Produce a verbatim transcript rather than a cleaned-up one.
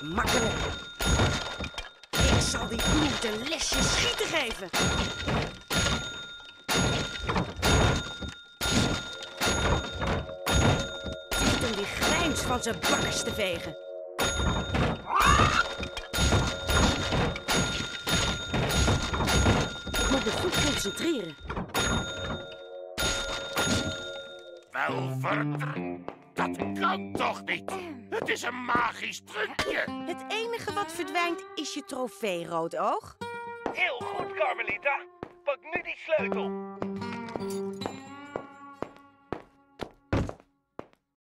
makkelijk. Ik zal die bloed een lesje schieten geven. Zit hem die grijns van zijn bakkers te vegen. Ik moet me goed concentreren. Wel, Verder, dat kan toch niet? Het is een magisch trucje. Het enige wat verdwijnt is je trofee, Roodoog. Heel goed, Carmelita. Pak nu die sleutel.